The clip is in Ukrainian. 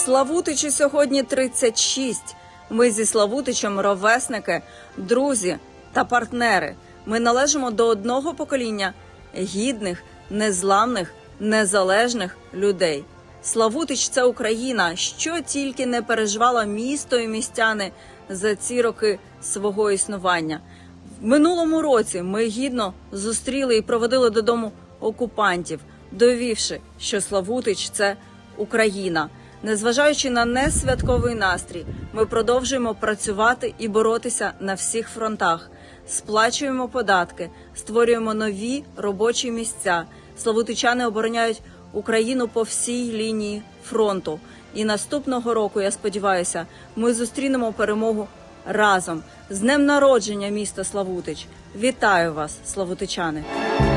Славутичу сьогодні 36. Ми зі Славутичем ровесники, друзі та партнери. Ми належимо до одного покоління гідних, незламних, незалежних людей. Славутич – це Україна, що тільки не переживало місто і містяни за ці роки свого існування. В минулому році ми гідно зустріли і проводили додому окупантів, довівши, що Славутич – це Україна. Незважаючи на несвятковий настрій, ми продовжуємо працювати і боротися на всіх фронтах. Сплачуємо податки, створюємо нові робочі місця. Славутичани обороняють Україну по всій лінії фронту. І наступного року, я сподіваюся, ми зустрінемо перемогу разом. З днем народження, місто Славутич! Вітаю вас, славутичани!